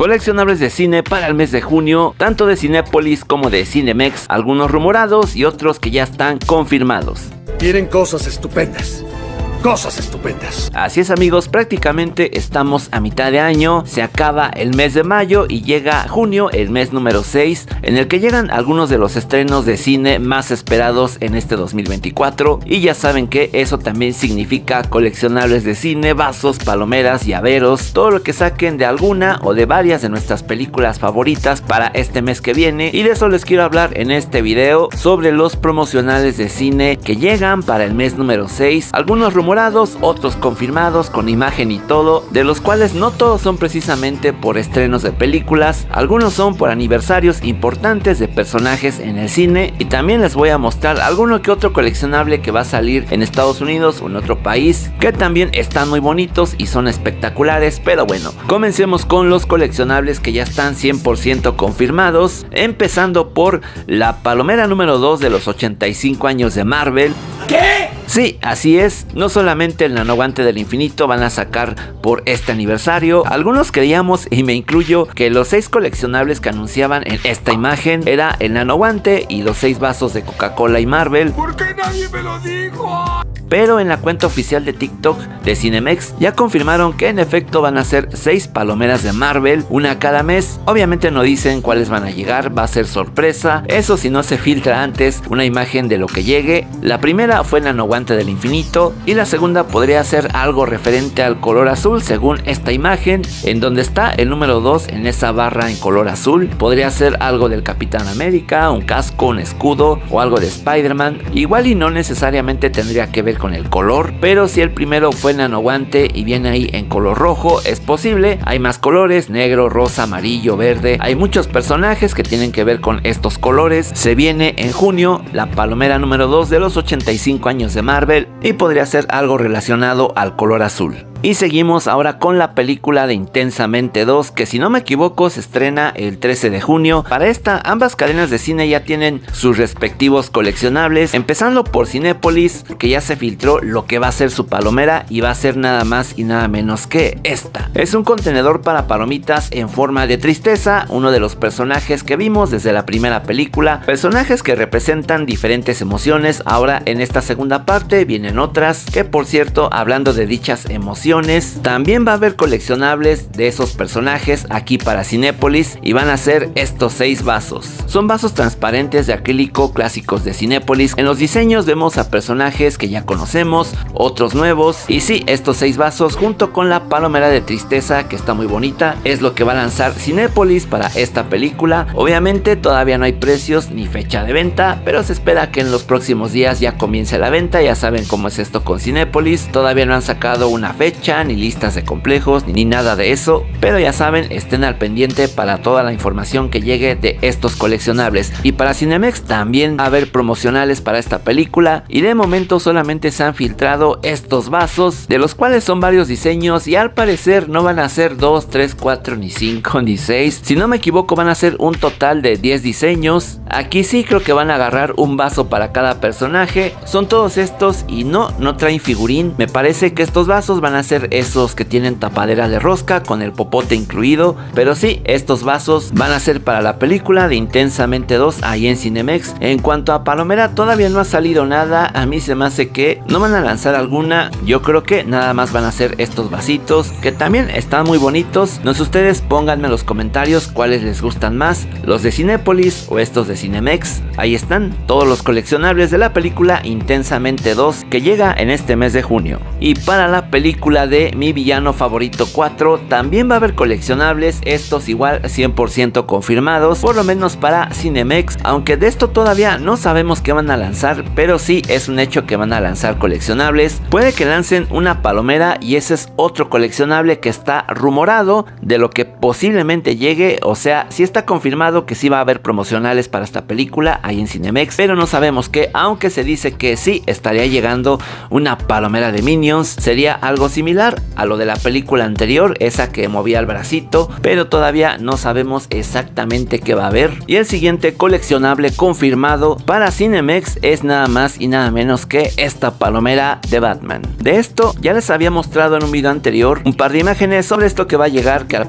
Coleccionables de cine para el mes de junio, tanto de Cinépolis como de Cinemex, algunos rumorados y otros que ya están confirmados. Vienen cosas estupendas. Cosas estupendas. Así es, amigos, prácticamente estamos a mitad de año, se acaba el mes de mayo y llega junio, el mes número 6, en el que llegan algunos de los estrenos de cine más esperados en este 2024, y ya saben que eso también significa coleccionables de cine, vasos, palomeras, llaveros, todo lo que saquen de alguna o de varias de nuestras películas favoritas para este mes que viene, y de eso les quiero hablar en este video, sobre los promocionales de cine que llegan para el mes número 6, algunos rumores, otros confirmados con imagen y todo, de los cuales no todos son precisamente por estrenos de películas, algunos son por aniversarios importantes de personajes en el cine, y también les voy a mostrar alguno que otro coleccionable que va a salir en Estados Unidos o en otro país, que también están muy bonitos y son espectaculares. Pero bueno, comencemos con los coleccionables que ya están 100% confirmados, empezando por la palomera número 2 de los 85 años de Marvel. ¿Qué? Sí, así es, no solamente el nanoguante del infinito van a sacar por este aniversario, algunos creíamos, y me incluyo, que los 6 coleccionables que anunciaban en esta imagen era el nanoguante y los 6 vasos de Coca-Cola y Marvel. ¿Por qué nadie me lo dijo? Pero en la cuenta oficial de TikTok de Cinemex ya confirmaron que en efecto van a ser 6 palomeras de Marvel, una cada mes. Obviamente no dicen cuáles van a llegar, va a ser sorpresa, eso si no se filtra antes una imagen de lo que llegue. La primera fue el nanoguante del infinito y la segunda podría ser algo referente al color azul según esta imagen, en donde está el número 2 en esa barra en color azul. Podría ser algo del Capitán América, un casco, un escudo o algo de Spider-Man, igual y no necesariamente tendría que ver con el color, pero si el primero fue el nanoguante y viene ahí en color rojo, es posible. Hay más colores, negro, rosa, amarillo, verde, hay muchos personajes que tienen que ver con estos colores. Se viene en junio la palomera número 2 de los 85 años de Marvel y podría ser algo relacionado al color azul. Y seguimos ahora con la película de Intensamente 2, que si no me equivoco se estrena el 13 de junio. Para esta, ambas cadenas de cine ya tienen sus respectivos coleccionables, empezando por Cinépolis, que ya se filtró lo que va a ser su palomera y va a ser nada más y nada menos que esta. Es un contenedor para palomitas en forma de tristeza, uno de los personajes que vimos desde la primera película, personajes que representan diferentes emociones. Ahora en esta segunda parte vienen otras, que por cierto, hablando de dichas emociones, también va a haber coleccionables de esos personajes aquí para Cinépolis y van a ser estos 6 vasos. Son vasos transparentes de acrílico clásicos de Cinépolis. En los diseños vemos a personajes que ya conocemos, otros nuevos, y sí, estos 6 vasos junto con la palomera de tristeza, que está muy bonita, es lo que va a lanzar Cinépolis para esta película. Obviamente todavía no hay precios ni fecha de venta, pero se espera que en los próximos días ya comience la venta. Ya saben cómo es esto con Cinépolis, todavía no han sacado una fecha ni listas de complejos ni nada de eso, pero ya saben, estén al pendiente para toda la información que llegue de estos coleccionables. Y para Cinemex también va a haber promocionales para esta película, y de momento solamente se han filtrado estos vasos, de los cuales son varios diseños y al parecer no van a ser 2, 3, 4, ni 5, ni 6, si no me equivoco van a ser un total de 10 diseños. Aquí sí creo que van a agarrar un vaso para cada personaje. Son todos estos y no traen figurín. Me parece que estos vasos van a ser esos que tienen tapadera de rosca con el popote incluido, pero sí, estos vasos van a ser para la película de Intensamente 2 ahí en Cinemex. En cuanto a palomera, todavía no ha salido nada. A mí se me hace que no van a lanzar alguna, yo creo que nada más van a ser estos vasitos, que también están muy bonitos. No sé, ustedes pónganme en los comentarios cuáles les gustan más, los de Cinépolis o estos de Cinemex. Ahí están todos los coleccionables de la película Intensamente 2, que llega en este mes de junio. Y para la película de Mi Villano Favorito 4 también va a haber coleccionables, estos igual 100% confirmados, por lo menos para Cinemex, aunque de esto todavía no sabemos qué van a lanzar, pero sí es un hecho que van a lanzar coleccionables. Puede que lancen una palomera y ese es otro coleccionable que está rumorado de lo que posiblemente llegue, o sea, sí está confirmado que sí va a haber promocionales para esta película ahí en Cinemex, pero no sabemos qué, aunque se dice que sí estaría llegando una palomera de Minions. Sería algo similar a lo de la película anterior, esa que movía el bracito, pero todavía no sabemos exactamente qué va a haber. Y el siguiente coleccionable confirmado para Cinemex es nada más y nada menos que esta palomera de Batman. De esto ya les había mostrado en un video anterior un par de imágenes sobre esto que va a llegar, que al parecer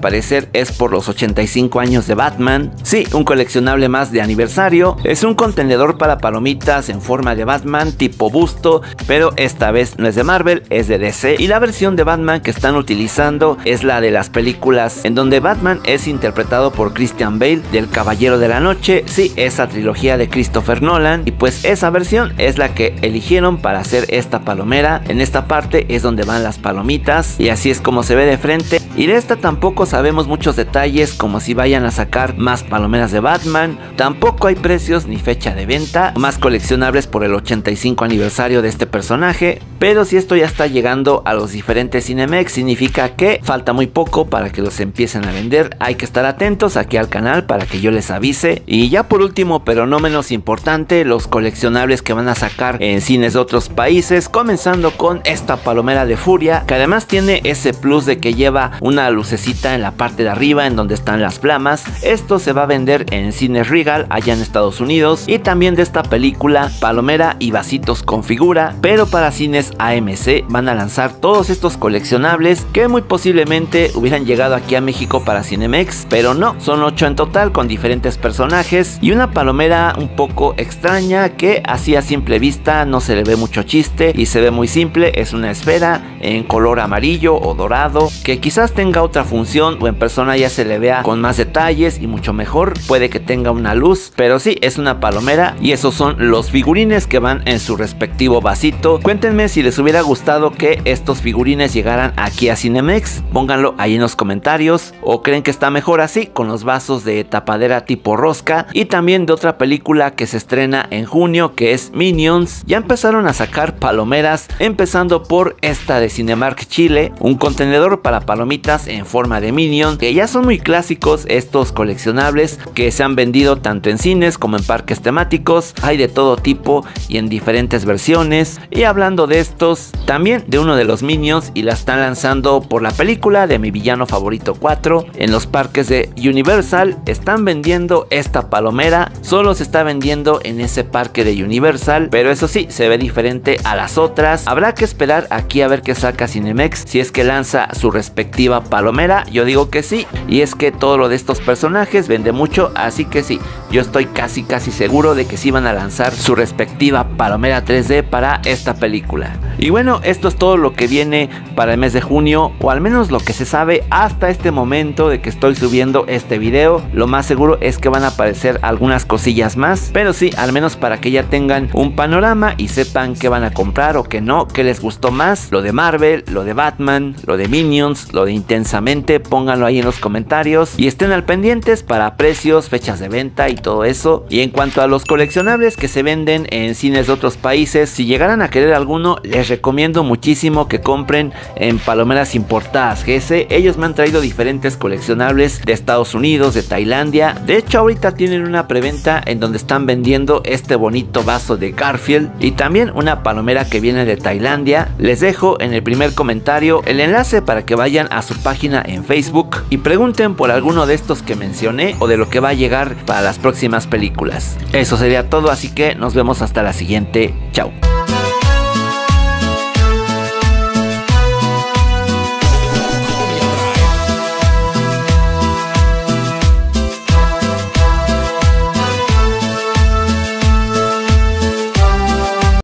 parecer es por los 85 años de Batman. Sí, un coleccionable más de aniversario. Es un contenedor para palomitas en forma de Batman tipo busto, pero esta vez no es de Marvel, es de DC. Y la versión de Batman que están utilizando es la de las películas en donde Batman es interpretado por Christian Bale del Caballero de la Noche. Sí, esa trilogía de Christopher Nolan. Y pues esa versión es la que eligieron para hacer esta palomera. En esta parte es donde van las palomitas y así es como se ve de frente. Y de esta tampoco sabemos muchos detalles, como si vayan a sacar más palomeras de Batman. Tampoco hay precios ni fecha de venta, más coleccionables por el 85 aniversario de este personaje. Pero si esto ya está llegando a los diferentes Cinemex, significa que falta muy poco para que los empiecen a vender. Hay que estar atentos aquí al canal para que yo les avise. Y ya por último, pero no menos importante, los coleccionables que van a sacar en cines de otros países, comenzando con esta palomera de Furia, que además tiene ese plus de que lleva una lucecita en la parte de arriba en donde están las flamas. Esto se va a vender en cines Regal allá en Estados Unidos. Y también de esta película, palomera y vasitos con figura, pero para cines AMC van a lanzar todos estos coleccionables que muy posiblemente hubieran llegado aquí a México para Cinemex, pero no, son 8 en total con diferentes personajes y una palomera un poco extraña que así a simple vista no se le ve mucho chiste y se ve muy simple. Es una esfera en color amarillo o dorado que quizás tenga otra función o en persona ya se le vea con más detalles y mucho mejor, puede que tenga una luz, pero sí, es una palomera y esos son los figurines que van en su respectivo vasito. Cuéntenme si les hubiera gustado que estos figurines llegaran aquí a Cinemex, pónganlo ahí en los comentarios, o creen que está mejor así con los vasos de tapadera tipo rosca. Y también de otra película que se estrena en junio, que es Minions, ya empezaron a sacar palomeras, empezando por esta de Cinemark Chile, un contenedor para palomitas en forma de Minion, que ya son muy clásicos estos coleccionables que se han vendido tanto en cines como en parques temáticos. Hay de todo tipo y en diferentes versiones. Y hablando de estos, también de uno de los Minions, y la están lanzando por la película de Mi Villano Favorito 4 en los parques de Universal. Están vendiendo esta palomera, solo se está vendiendo en ese parque de Universal, pero eso sí, se ve diferente a las otras. Habrá que esperar aquí a ver qué saca Cinemex, si es que lanza su respectiva palomera. Yo digo que sí, y es que todo lo de estos personajes vende mucho, así que sí, yo estoy casi seguro de que sí van a lanzar su respectiva palomera 3D para esta película. Y bueno, esto es todo lo que viene para el mes de junio, o al menos lo que se sabe hasta este momento de que estoy subiendo este video. Lo más seguro es que van a aparecer algunas cosillas más, pero sí, al menos para que ya tengan un panorama y sepan qué van a comprar o qué no, qué les gustó más, lo de Marvel, lo de Batman, lo de Minions, lo de Intensamente. Pónganlo ahí en los comentarios y estén al pendientes para precios, fechas de venta y todo eso. Y en cuanto a los coleccionables que se venden en cines de otros países, si llegaran a querer alguno, les recomiendo muchísimo que compren en Palomeras Importadas GS. Ellos me han traído diferentes coleccionables de Estados Unidos, de Tailandia. De hecho, ahorita tienen una preventa en donde están vendiendo este bonito vaso de Garfield y también una palomera que viene de Tailandia. Les dejo en el primer comentario el enlace para que vayan a su página en Facebook y pregunten por alguno de estos que mencioné o de lo que va a llegar para las próximas películas. Eso sería todo, así que nos vemos hasta la siguiente. Chao.